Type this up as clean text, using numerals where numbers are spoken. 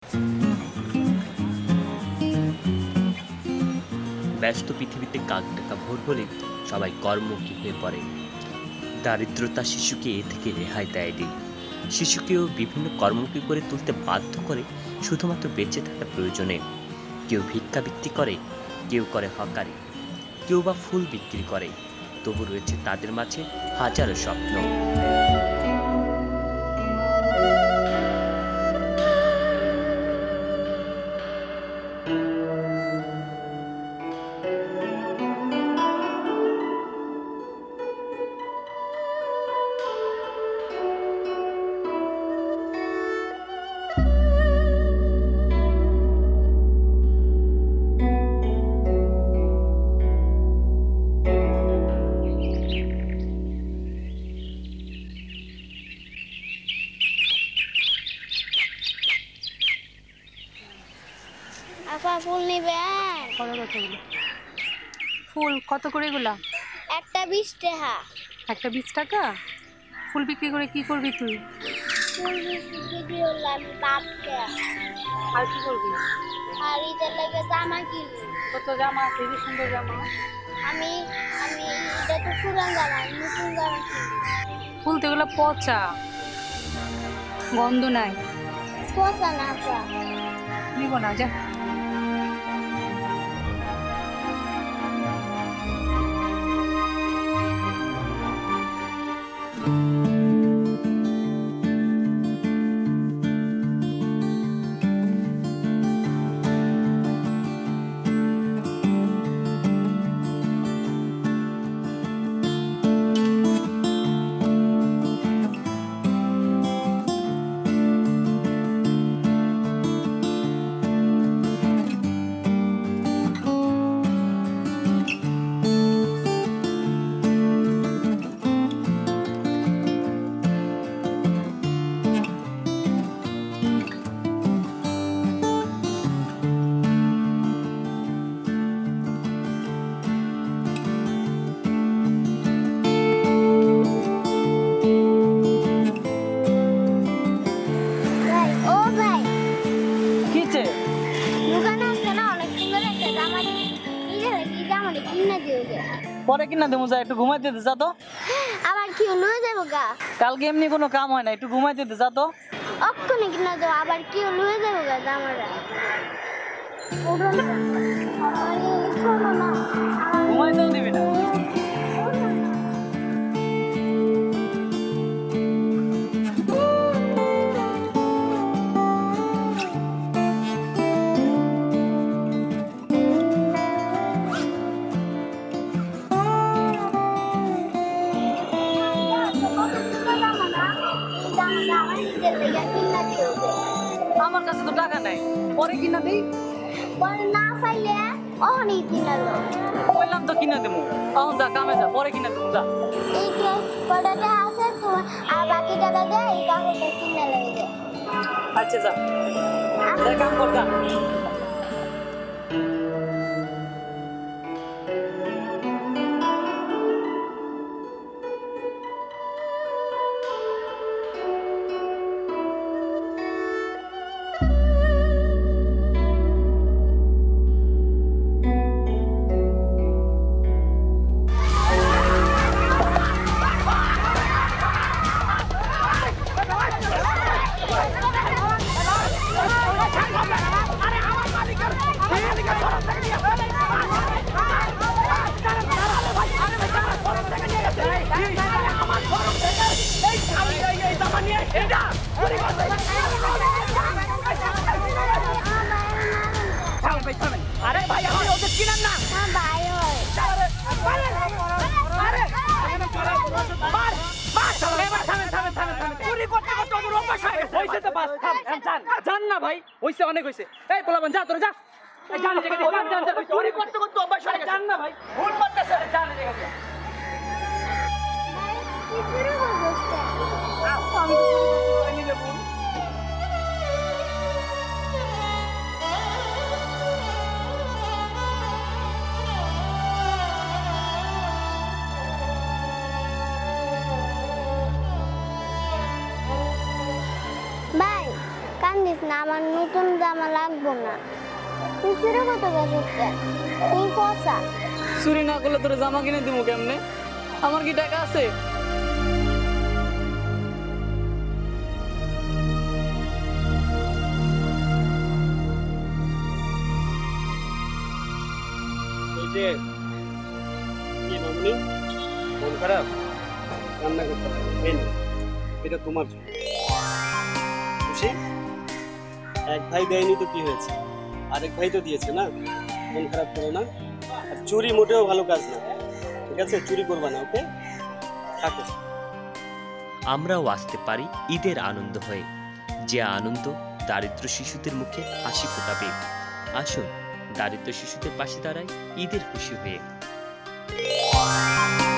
ব্যস্ত পৃথিবীতে কাক ডাকা ভোর হলে সবাই কর্মমুখী হয়ে পড়ে। দারিদ্রতা শিশুকে এ থেকে রেহাই দেয়নি, শিশুকেও বিভিন্ন কর্মমুখী করে তুলতে বাধ্য করে শুধুমাত্র বেঁচে থাকার প্রয়োজনে। কেউ ভিক্ষাবৃত্তি করে, কেউ করে হকারি, কেউ বা ফুল বিক্রি করে। তবু রয়েছে তাদের মাঝে হাজারো স্বপ্ন। ফুল নিবেন? ফুল কত করে এগুলা? একটা 20 টাকা। একটা 20 টাকা? ফুল বিক্রি করে কি করবি তুই? ফুল বিক্রি করলে আমি বাপকে। আর কি করবি? আর ঈদের লাগে জামা কিনবো। কত জামা আছে? কি সুন্দর জামা। আমি এটা তো পুরান জামা, নতুন জামা কিনবো। ফুল তো এগুলো পচা, গন্ধ নাই। পচা না নিব না, যা। পরে কিনা দেবো, যা একটু ঘুমাইতে দে, যা তো। আবার কি লয়ে যাবো গা? কালকে এমনি কোনো কাম হয় না, একটু ঘুমাইতে দে, যা তো। অক্ষণে কিনা দেবো, আবার কি লয়ে যাবো গা জামাটা? ঘুমাইতেও দিবি না। আমার কাছে তো টাকা নাই, পরে কিনা দিই। পরে না পাইলে অহনি কিনা দাও। বললাম তো কিনা দেবো, এখন যা কামে যা, পরে কিনা দেবো, যা। এই যে কটাটা আছে তোমার, আর বাকি টাকা দিয়ে এই কাপড়টা কিনা লাগে। আচ্ছা যা, যা কাম কর, যা। আরে ভাই, আমি ওদের চিনেন না। ভাই জান না ভাই, হইছে, অনেক হইছে। এই পোলাবান, যা তোরা, যা। জান না ভাই, ভুল করতেছে, জান জায়গা দিয়ে। ভাই কান্দিস না আমার নতুন জামা লাগবো না। তুই চুরি করতে গেছিস কেন? তুই পচা। চুরি না করলে তোর জামা কিনে দিব কেমনে? আমার কি টাকা আছে? এই যে কি মামনি, মন খারাপ? রান্না করতে হবে, এই নাও, এটা তোমার জন্য। খুশি? এক ভাই দেয়নি তো কি হয়েছে, আরেক ভাই তো দিয়েছে না। মন খারাপ করো না। আর চুরি মোটেও ভালো কাজ না, ঠিক আছে? চুরি করবা না, ওকে? থাকো। আমরাও আসতে পারি ঈদের আনন্দ হয়ে, যে আনন্দ দারিদ্র শিশুদের মুখে হাসি ফোটাবে। আসুন দারিদ্র শিশুদের পাশে দাঁড়াই ঈদের খুশি হয়ে।